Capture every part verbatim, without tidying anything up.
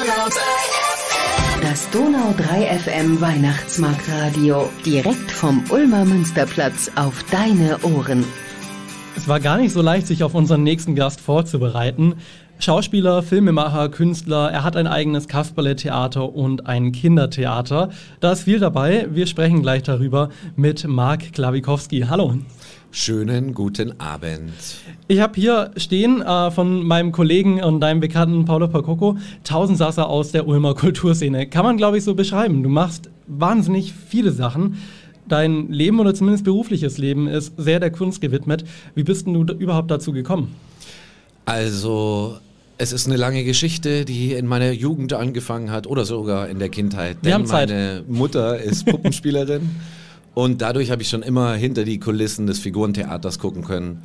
Das Donau drei F M Weihnachtsmarktradio. Direkt vom Ulmer Münsterplatz auf deine Ohren. Es war gar nicht so leicht, sich auf unseren nächsten Gast vorzubereiten. Schauspieler, Filmemacher, Künstler, er hat ein eigenes Kasperle-Theater und ein Kindertheater. Da ist viel dabei. Wir sprechen gleich darüber mit Mark Klawikowski. Hallo. Schönen guten Abend. Ich habe hier stehen äh, von meinem Kollegen und deinem Bekannten Paolo Percoco Tausendsasser aus der Ulmer Kulturszene. Kann man, glaube ich, so beschreiben. Du machst wahnsinnig viele Sachen. Dein Leben oder zumindest berufliches Leben ist sehr der Kunst gewidmet. Wie bist denn du überhaupt dazu gekommen? Also, es ist eine lange Geschichte, die in meiner Jugend angefangen hat oder sogar in der Kindheit. Wir Denn haben Zeit. Meine Mutter ist Puppenspielerin und dadurch habe ich schon immer hinter die Kulissen des Figurentheaters gucken können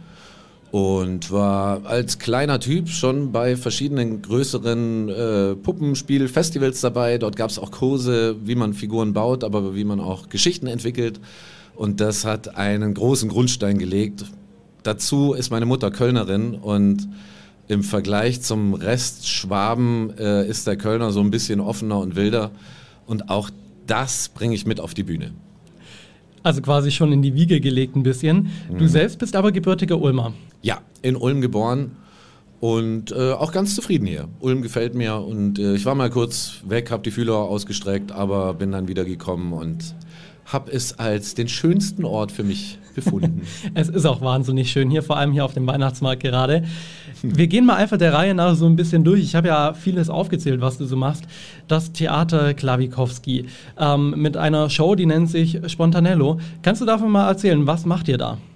und war als kleiner Typ schon bei verschiedenen größeren äh, Puppenspielfestivals dabei. Dort gab es auch Kurse, wie man Figuren baut, aber wie man auch Geschichten entwickelt, und das hat einen großen Grundstein gelegt. Dazu ist meine Mutter Kölnerin und im Vergleich zum Rest Schwaben äh, ist der Kölner so ein bisschen offener und wilder, und auch das bringe ich mit auf die Bühne. Also quasi schon in die Wiege gelegt ein bisschen. Du Mhm. selbst bist aber gebürtiger Ulmer. Ja, in Ulm geboren und äh, auch ganz zufrieden hier. Ulm gefällt mir und äh, ich war mal kurz weg, habe die Fühler ausgestreckt, aber bin dann wieder gekommen und habe es als den schönsten Ort für mich befunden. Es ist auch wahnsinnig schön hier, vor allem hier auf dem Weihnachtsmarkt gerade. Wir gehen mal einfach der Reihe nach so ein bisschen durch. Ich habe ja vieles aufgezählt, was du so machst. Das Theater Klawikowski ähm, mit einer Show, die nennt sich Spontanello. Kannst du davon mal erzählen, was macht ihr da?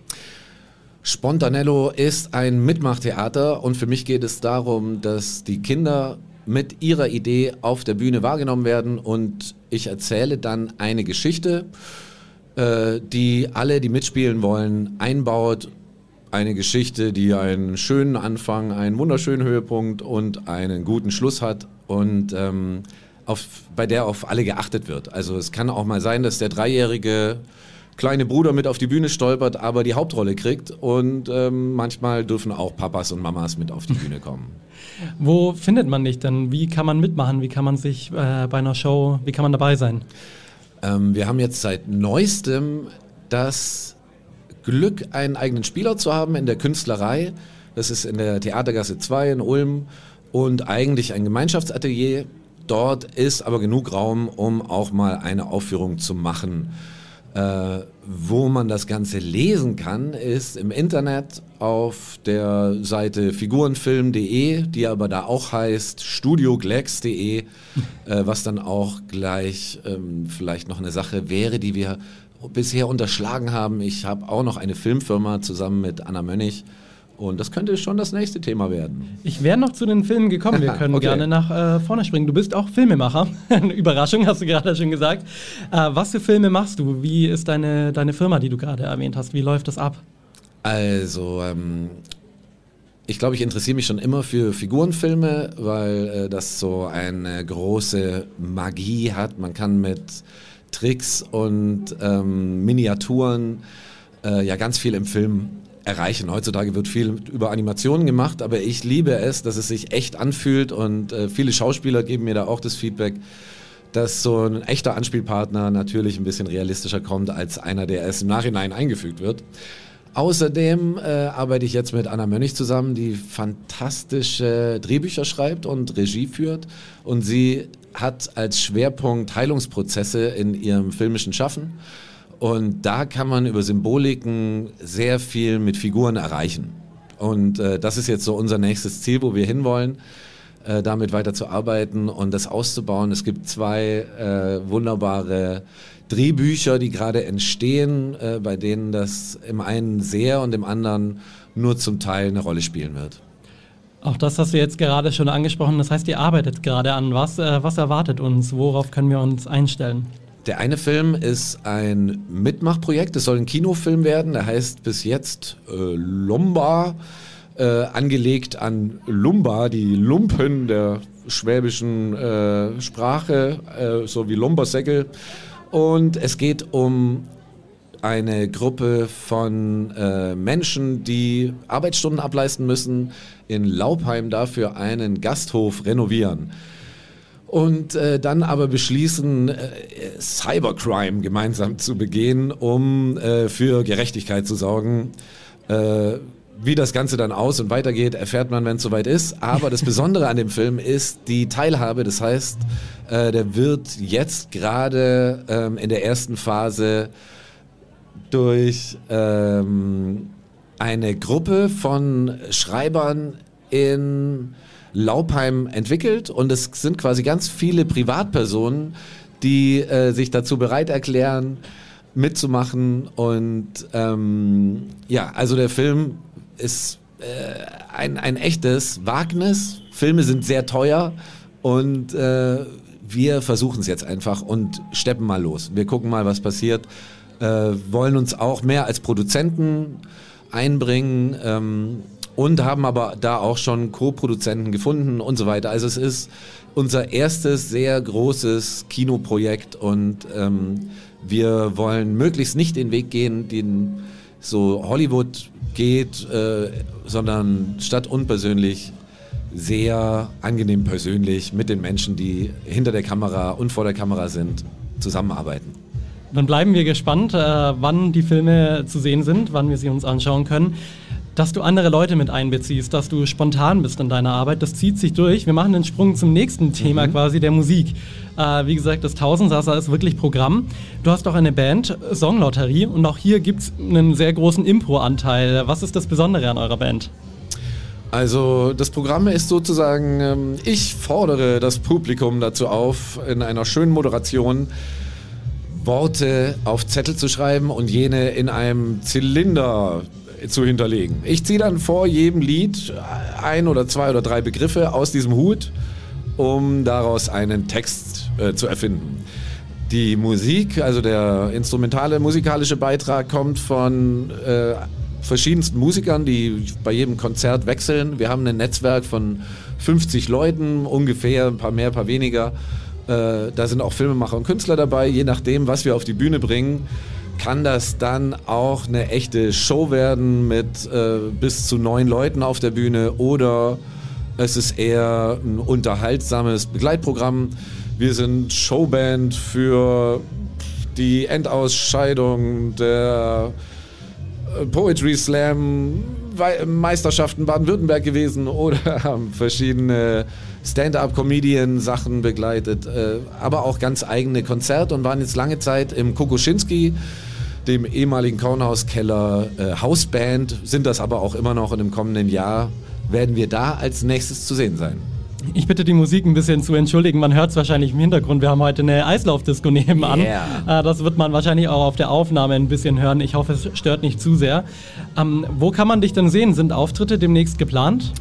Spontanello ist ein Mitmachtheater und für mich geht es darum, dass die Kinder mit ihrer Idee auf der Bühne wahrgenommen werden und ich erzähle dann eine Geschichte, äh, die alle, die mitspielen wollen, einbaut. Eine Geschichte, die einen schönen Anfang, einen wunderschönen Höhepunkt und einen guten Schluss hat und ähm, auf, bei der auf alle geachtet wird. Also es kann auch mal sein, dass der dreijährige kleine Bruder mit auf die Bühne stolpert, aber die Hauptrolle kriegt, und ähm, manchmal dürfen auch Papas und Mamas mit auf die Bühne kommen. Wo findet man dich denn? Wie kann man mitmachen? Wie kann man sich äh, bei einer Show, wie kann man dabei sein? Ähm, wir haben jetzt seit neuestem das Glück, einen eigenen Spieler zu haben in der Künstlerei. Das ist in der Theatergasse zwei in Ulm und eigentlich ein Gemeinschaftsatelier. Dort ist aber genug Raum, um auch mal eine Aufführung zu machen. Äh, wo man das Ganze lesen kann, ist im Internet auf der Seite figurenfilm punkt de, die aber da auch heißt studioglex punkt de, äh, was dann auch gleich ähm, vielleicht noch eine Sache wäre, die wir bisher unterschlagen haben. Ich habe auch noch eine Filmfirma zusammen mit Anna Mönnig. Und das könnte schon das nächste Thema werden. Ich wäre noch zu den Filmen gekommen. Wir können Okay. gerne nach äh, vorne springen. Du bist auch Filmemacher. Eine Überraschung, hast du gerade schon gesagt. Äh, was für Filme machst du? Wie ist deine, deine Firma, die du gerade erwähnt hast? Wie läuft das ab? Also, ähm, ich glaube, ich interessiere mich schon immer für Figurenfilme, weil äh, das so eine große Magie hat. Man kann mit Tricks und ähm, Miniaturen äh, ja ganz viel im Film erreichen. Heutzutage wird viel über Animationen gemacht, aber ich liebe es, dass es sich echt anfühlt, und äh, viele Schauspieler geben mir da auch das Feedback, dass so ein echter Anspielpartner natürlich ein bisschen realistischer kommt als einer, der erst im Nachhinein eingefügt wird. Außerdem äh, arbeite ich jetzt mit Anna Mönnig zusammen, die fantastische Drehbücher schreibt und Regie führt, und sie hat als Schwerpunkt Heilungsprozesse in ihrem filmischen Schaffen. Und da kann man über Symboliken sehr viel mit Figuren erreichen. Und äh, das ist jetzt so unser nächstes Ziel, wo wir hinwollen, äh, damit weiter zu arbeiten und das auszubauen. Es gibt zwei äh, wunderbare Drehbücher, die gerade entstehen, äh, bei denen das im einen sehr und im anderen nur zum Teil eine Rolle spielen wird. Auch das hast du jetzt gerade schon angesprochen. Das heißt, ihr arbeitet gerade an was? Äh, was erwartet uns? Worauf können wir uns einstellen? Der eine Film ist ein Mitmachprojekt, es soll ein Kinofilm werden, der heißt bis jetzt äh, Lomba, äh, angelegt an Lumba, die Lumpen der schwäbischen äh, Sprache, äh, so wie Lumbersäckel. Und es geht um eine Gruppe von äh, Menschen, die Arbeitsstunden ableisten müssen, in Laupheim dafür einen Gasthof renovieren. und äh, dann aber beschließen, äh, Cybercrime gemeinsam zu begehen, um äh, für Gerechtigkeit zu sorgen. Äh, wie das Ganze dann aus- und weitergeht, erfährt man, wenn es soweit ist. Aber das Besondere an dem Film ist die Teilhabe. Das heißt, äh, der wird jetzt gerade ähm, in der ersten Phase durch ähm, eine Gruppe von Schreibern in Laupheim entwickelt, und es sind quasi ganz viele Privatpersonen, die äh, sich dazu bereit erklären, mitzumachen. Und ähm, ja, also der Film ist äh, ein, ein echtes Wagnis. Filme sind sehr teuer, und äh, wir versuchen es jetzt einfach und steppen mal los. Wir gucken mal, was passiert. Äh, wollen uns auch mehr als Produzenten einbringen, ähm, und haben aber da auch schon Co-Produzenten gefunden und so weiter. Also es ist unser erstes sehr großes Kinoprojekt, und ähm, wir wollen möglichst nicht den Weg gehen, den so Hollywood geht, äh, sondern statt unpersönlich sehr angenehm persönlich mit den Menschen, die hinter der Kamera und vor der Kamera sind, zusammenarbeiten. Dann bleiben wir gespannt, äh, wann die Filme zu sehen sind, wann wir sie uns anschauen können. Dass du andere Leute mit einbeziehst, dass du spontan bist in deiner Arbeit, das zieht sich durch. Wir machen den Sprung zum nächsten Thema, mhm. quasi der Musik. Äh, wie gesagt, das Tausendsasser ist wirklich Programm. Du hast auch eine Band, Songlotterie, und auch hier gibt es einen sehr großen Impro-Anteil. Was ist das Besondere an eurer Band? Also das Programm ist sozusagen, ich fordere das Publikum dazu auf, in einer schönen Moderation Worte auf Zettel zu schreiben und jene in einem Zylinder zu hinterlegen. Ich ziehe dann vor jedem Lied ein oder zwei oder drei Begriffe aus diesem Hut, um daraus einen Text äh, zu erfinden. Die Musik, also der instrumentale musikalische Beitrag, kommt von äh, verschiedensten Musikern, die bei jedem Konzert wechseln. Wir haben ein Netzwerk von fünfzig Leuten, ungefähr, ein paar mehr, ein paar weniger. Äh, da sind auch Filmemacher und Künstler dabei. Je nachdem, was wir auf die Bühne bringen, kann das dann auch eine echte Show werden mit äh, bis zu neun Leuten auf der Bühne, oder es ist eher ein unterhaltsames Begleitprogramm. Wir sind Showband für die Endausscheidung der Poetry Slam Meisterschaften Baden-Württemberg gewesen, oder haben verschiedene Stand-up-Comedian-Sachen begleitet, äh, aber auch ganz eigene Konzerte, und waren jetzt lange Zeit im Kokoschinski, dem ehemaligen Kornhauskeller, äh, Hausband, sind das aber auch immer noch, und im kommenden Jahr werden wir da als nächstes zu sehen sein. Ich bitte die Musik ein bisschen zu entschuldigen, man hört es wahrscheinlich im Hintergrund, wir haben heute eine Eislaufdisco nebenan. Yeah. Das wird man wahrscheinlich auch auf der Aufnahme ein bisschen hören, ich hoffe, es stört nicht zu sehr. Ähm, wo kann man dich denn sehen? Sind Auftritte demnächst geplant?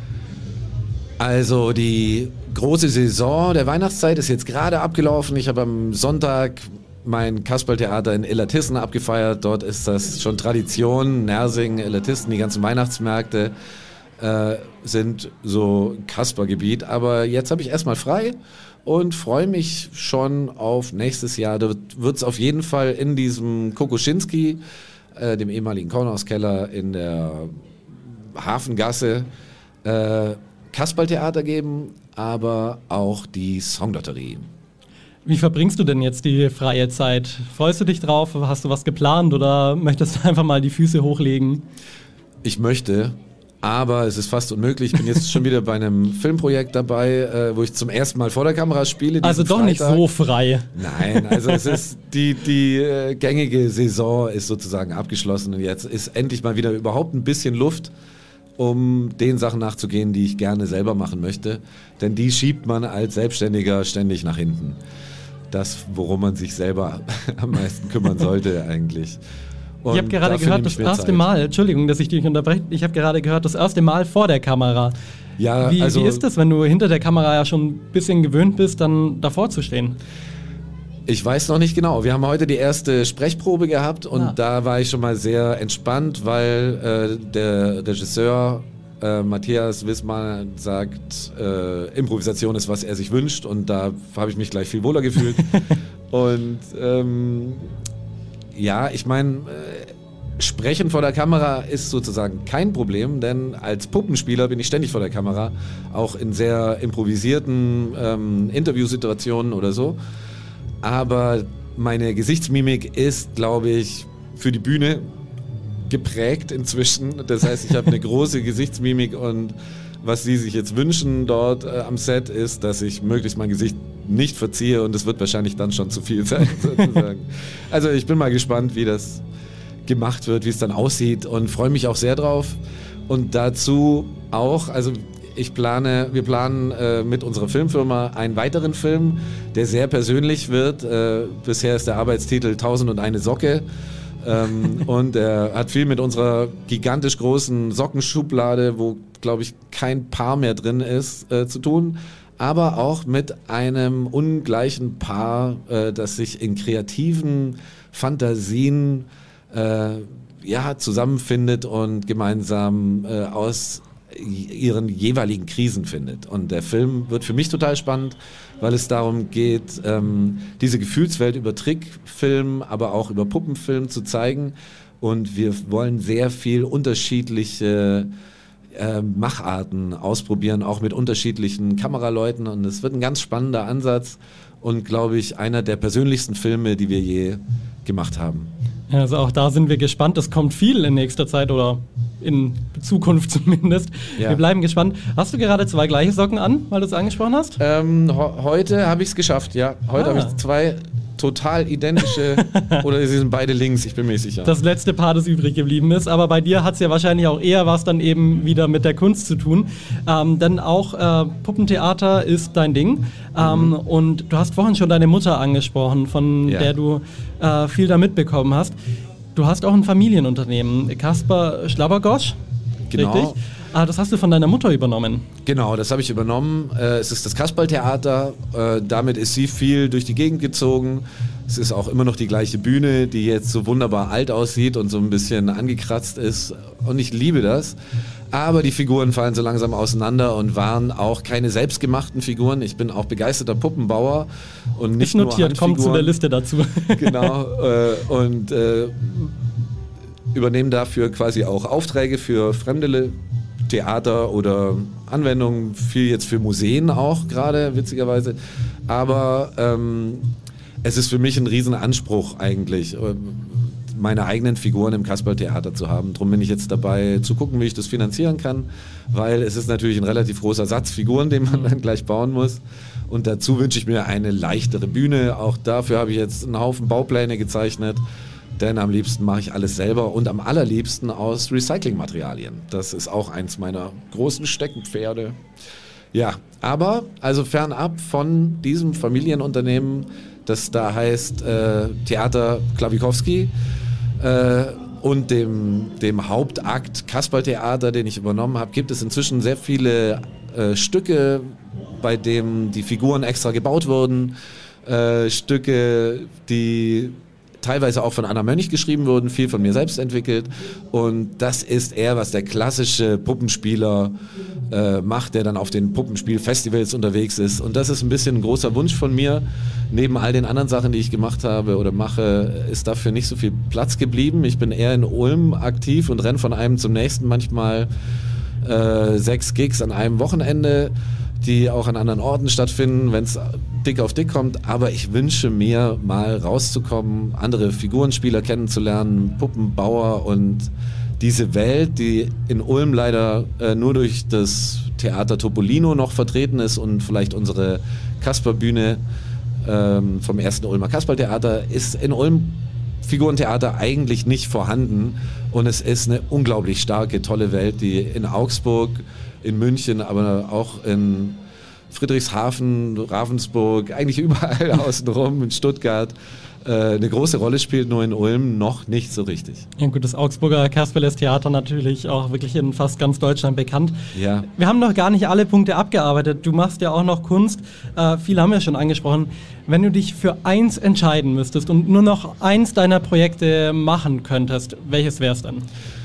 Also die große Saison der Weihnachtszeit ist jetzt gerade abgelaufen. Ich habe am Sonntag mein Kasperltheater in Illertissen abgefeiert. Dort ist das schon Tradition. Nersing, Illertissen, die ganzen Weihnachtsmärkte äh, sind so Kaspergebiet. Aber jetzt habe ich erstmal frei und freue mich schon auf nächstes Jahr. Da wird es auf jeden Fall in diesem Kokoschinski, äh, dem ehemaligen Kornhauskeller in der Hafengasse, äh, Kasperltheater geben, aber auch die Songlotterie. Wie verbringst du denn jetzt die freie Zeit? Freust du dich drauf? Hast du was geplant oder möchtest du einfach mal die Füße hochlegen? Ich möchte, aber es ist fast unmöglich. Ich bin jetzt schon wieder bei einem Filmprojekt dabei, äh, wo ich zum ersten Mal vor der Kamera spiele. Also doch Freitag. Nicht so frei. Nein, also es ist die, die äh, gängige Saison ist sozusagen abgeschlossen und jetzt ist endlich mal wieder überhaupt ein bisschen Luft, um den Sachen nachzugehen, die ich gerne selber machen möchte. Denn die schiebt man als Selbstständiger ständig nach hinten. Das, worum man sich selber am meisten kümmern sollte eigentlich. Und ich habe gerade gehört, das erste Zeit. Mal, Entschuldigung, dass ich dich unterbreche, ich habe gerade gehört, das erste Mal vor der Kamera. Ja, wie, also, wie ist das, wenn du hinter der Kamera ja schon ein bisschen gewöhnt bist, dann davor zu stehen? Ich weiß noch nicht genau. Wir haben heute die erste Sprechprobe gehabt und ah. da war ich schon mal sehr entspannt, weil äh, der Regisseur äh, Matthias Wissmann sagt, äh, Improvisation ist, was er sich wünscht, und da habe ich mich gleich viel wohler gefühlt. Und ähm, ja, ich meine, äh, Sprechen vor der Kamera ist sozusagen kein Problem, denn als Puppenspieler bin ich ständig vor der Kamera, auch in sehr improvisierten ähm, Interviewsituationen oder so. Aber meine Gesichtsmimik ist, glaube ich, für die Bühne geprägt inzwischen. Das heißt, ich habe eine große Gesichtsmimik und was Sie sich jetzt wünschen dort äh, am Set ist, dass ich möglichst mein Gesicht nicht verziehe und es wird wahrscheinlich dann schon zu viel sein, sozusagen. Also ich bin mal gespannt, wie das gemacht wird, wie es dann aussieht und freue mich auch sehr drauf. Und dazu auch, also ich plane, wir planen äh, mit unserer Filmfirma einen weiteren Film, der sehr persönlich wird. Äh, bisher ist der Arbeitstitel Tausend und eine Socke. ähm, und er hat viel mit unserer gigantisch großen Sockenschublade, wo, glaube ich, kein Paar mehr drin ist, äh, zu tun. Aber auch mit einem ungleichen Paar, äh, das sich in kreativen Fantasien Äh, ja, zusammenfindet und gemeinsam äh, aus ihren jeweiligen Krisen findet. Und der Film wird für mich total spannend, weil es darum geht, ähm, diese Gefühlswelt über Trickfilm, aber auch über Puppenfilm zu zeigen. Und wir wollen sehr viel unterschiedliche äh, Macharten ausprobieren, auch mit unterschiedlichen Kameraleuten. Und es wird ein ganz spannender Ansatz und, glaube ich, einer der persönlichsten Filme, die wir je gemacht haben. Also auch da sind wir gespannt. Es kommt viel in nächster Zeit oder in Zukunft zumindest. Ja. Wir bleiben gespannt. Hast du gerade zwei gleiche Socken an, weil du es angesprochen hast? Ähm, ho- heute habe ich es geschafft, ja. Heute ah. habe ich zwei total identische, oder sie sind beide links, ich bin mir nicht sicher. Das letzte Paar, das übrig geblieben ist, aber bei dir hat es ja wahrscheinlich auch eher was dann eben wieder mit der Kunst zu tun, ähm, denn auch äh, Puppentheater ist dein Ding, ähm, mhm. und du hast vorhin schon deine Mutter angesprochen, von ja. der du äh, viel da mitbekommen hast. Du hast auch ein Familienunternehmen, Kaspar Schlabbergosch, genau. Richtig? Ah, das hast du von deiner Mutter übernommen. Genau, das habe ich übernommen. Äh, es ist das Kasperltheater. Äh, damit ist sie viel durch die Gegend gezogen. Es ist auch immer noch die gleiche Bühne, die jetzt so wunderbar alt aussieht und so ein bisschen angekratzt ist. Und ich liebe das. Aber die Figuren fallen so langsam auseinander und waren auch keine selbstgemachten Figuren. Ich bin auch begeisterter Puppenbauer und nicht ist notiert, nur Handfiguren. Kommt zu der Liste dazu. Genau. Äh, und äh, übernehmen dafür quasi auch Aufträge für fremde Theater oder Anwendungen, viel jetzt für Museen auch gerade, witzigerweise. Aber ähm, es ist für mich ein Riesenanspruch eigentlich, meine eigenen Figuren im Kasperltheater zu haben. Darum bin ich jetzt dabei zu gucken, wie ich das finanzieren kann, weil es ist natürlich ein relativ großer Satz Figuren, den man dann gleich bauen muss. Und dazu wünsche ich mir eine leichtere Bühne. Auch dafür habe ich jetzt einen Haufen Baupläne gezeichnet. Denn am liebsten mache ich alles selber und am allerliebsten aus Recyclingmaterialien. Das ist auch eins meiner großen Steckenpferde. Ja, aber also fernab von diesem Familienunternehmen, das da heißt äh, Theater Klawikowski äh, und dem, dem Hauptakt Kasperltheater, den ich übernommen habe, gibt es inzwischen sehr viele äh, Stücke, bei denen die Figuren extra gebaut wurden. Äh, Stücke, die teilweise auch von Anna Mönch geschrieben wurden, viel von mir selbst entwickelt. Und das ist eher, was der klassische Puppenspieler äh, macht, der dann auf den Puppenspielfestivals unterwegs ist. Und das ist ein bisschen ein großer Wunsch von mir. Neben all den anderen Sachen, die ich gemacht habe oder mache, ist dafür nicht so viel Platz geblieben. Ich bin eher in Ulm aktiv und renne von einem zum nächsten, manchmal äh, sechs Gigs an einem Wochenende, die auch an anderen Orten stattfinden, wenn es dick auf dick kommt. Aber ich wünsche mir, mal rauszukommen, andere Figurenspieler kennenzulernen, Puppenbauer und diese Welt, die in Ulm leider äh, nur durch das Theater Topolino noch vertreten ist und vielleicht unsere Kasperbühne ähm, vom ersten Ulmer Kasperltheater, ist in Ulm Figurentheater eigentlich nicht vorhanden. Und es ist eine unglaublich starke, tolle Welt, die in Augsburg, in München, aber auch in Friedrichshafen, Ravensburg, eigentlich überall außenrum, in Stuttgart, äh, eine große Rolle spielt, nur in Ulm noch nicht so richtig. Ja gut, das Augsburger Kasperles Theater natürlich auch wirklich in fast ganz Deutschland bekannt. Ja. Wir haben noch gar nicht alle Punkte abgearbeitet. Du machst ja auch noch Kunst. Äh, viele haben wir schon angesprochen. Wenn du dich für eins entscheiden müsstest und nur noch eins deiner Projekte machen könntest, welches wäre es dann?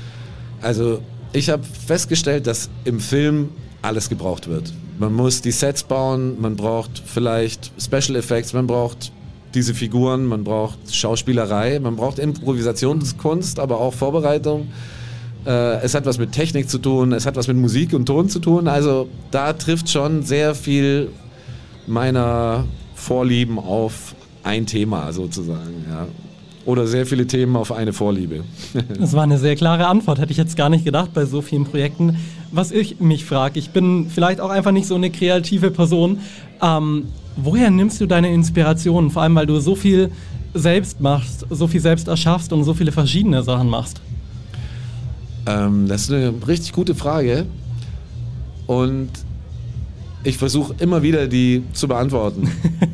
Also ich habe festgestellt, dass im Film alles gebraucht wird. Man muss die Sets bauen, man braucht vielleicht Special Effects, man braucht diese Figuren, man braucht Schauspielerei, man braucht Improvisationskunst, aber auch Vorbereitung. Äh, es hat was mit Technik zu tun, es hat was mit Musik und Ton zu tun. Also da trifft schon sehr viel meiner Vorlieben auf ein Thema sozusagen, ja. Oder sehr viele Themen auf eine Vorliebe. Das war eine sehr klare Antwort, hätte ich jetzt gar nicht gedacht bei so vielen Projekten. Was ich mich frage, ich bin vielleicht auch einfach nicht so eine kreative Person. Ähm, woher nimmst du deine Inspirationen? Vor allem, weil du so viel selbst machst, so viel selbst erschaffst und so viele verschiedene Sachen machst. Ähm, das ist eine richtig gute Frage. Und ich versuche immer wieder, die zu beantworten.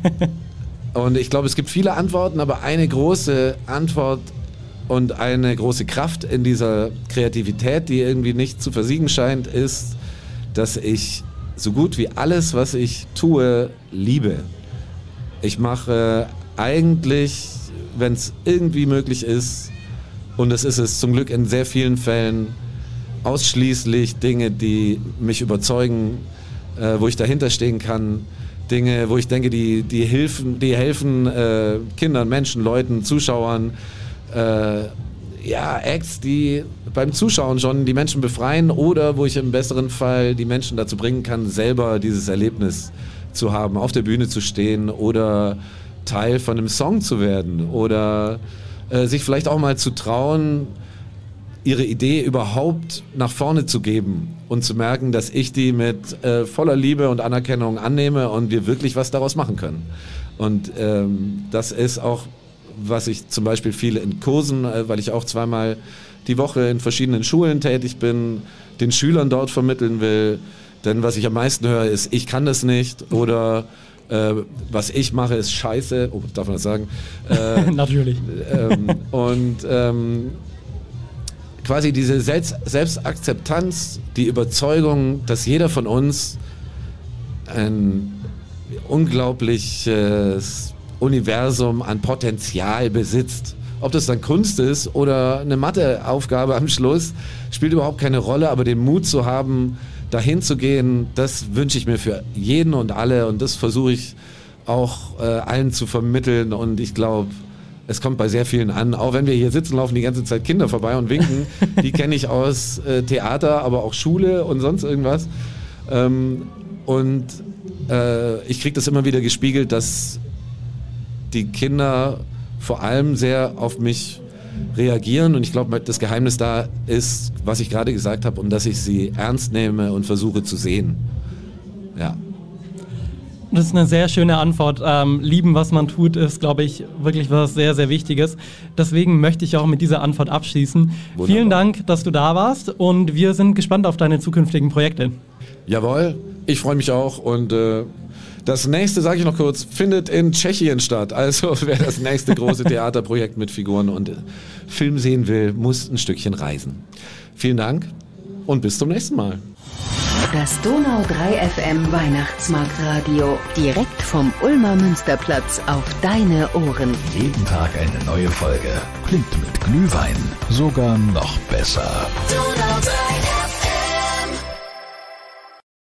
Und ich glaube, es gibt viele Antworten, aber eine große Antwort und eine große Kraft in dieser Kreativität, die irgendwie nicht zu versiegen scheint, ist, dass ich so gut wie alles, was ich tue, liebe. Ich mache eigentlich, wenn es irgendwie möglich ist, und das ist es zum Glück in sehr vielen Fällen, ausschließlich Dinge, die mich überzeugen, äh, wo ich dahinter stehen kann. Dinge, wo ich denke, die, die, helfen, die helfen äh, Kindern, Menschen, Leuten, Zuschauern, äh, ja, Acts, die beim Zuschauen schon die Menschen befreien oder wo ich im besseren Fall die Menschen dazu bringen kann, selber dieses Erlebnis zu haben, auf der Bühne zu stehen oder Teil von einem Song zu werden oder äh, sich vielleicht auch mal zu trauen, ihre Idee überhaupt nach vorne zu geben und zu merken, dass ich die mit äh, voller Liebe und Anerkennung annehme und wir wirklich was daraus machen können. Und ähm, das ist auch, was ich zum Beispiel viel in Kursen, äh, weil ich auch zweimal die Woche in verschiedenen Schulen tätig bin, den Schülern dort vermitteln will. Denn was ich am meisten höre, ist, ich kann das nicht oder äh, was ich mache, ist scheiße. Oh, darf man das sagen? Äh, Natürlich. Ähm, und ähm, quasi diese Selbst- Selbstakzeptanz, die Überzeugung, dass jeder von uns ein unglaubliches Universum an Potenzial besitzt. Ob das dann Kunst ist oder eine Matheaufgabe am Schluss, spielt überhaupt keine Rolle, aber den Mut zu haben, dahin zu gehen, das wünsche ich mir für jeden und alle und das versuche ich auch äh, allen zu vermitteln und ich glaube, es kommt bei sehr vielen an. Auch wenn wir hier sitzen, laufen die ganze Zeit Kinder vorbei und winken. Die kenne ich aus äh, Theater, aber auch Schule und sonst irgendwas. Ähm, und äh, ich kriege das immer wieder gespiegelt, dass die Kinder vor allem sehr auf mich reagieren. Und ich glaube, das Geheimnis da ist, was ich gerade gesagt habe, und dass ich sie ernst nehme und versuche zu sehen. Ja. Das ist eine sehr schöne Antwort. Ähm, lieben, was man tut, ist, glaube ich, wirklich was sehr, sehr Wichtiges. Deswegen möchte ich auch mit dieser Antwort abschließen. Wunderbar. Vielen Dank, dass du da warst und wir sind gespannt auf deine zukünftigen Projekte. Jawohl, ich freue mich auch und äh, das nächste, sage ich noch kurz, findet in Tschechien statt. Also wer das nächste große Theaterprojekt mit Figuren und Film sehen will, muss ein Stückchen reisen. Vielen Dank und bis zum nächsten Mal. Das Donau drei F M Weihnachtsmarktradio, direkt vom Ulmer Münsterplatz auf deine Ohren. Jeden Tag eine neue Folge. Klingt mit Glühwein sogar noch besser. Donau drei F M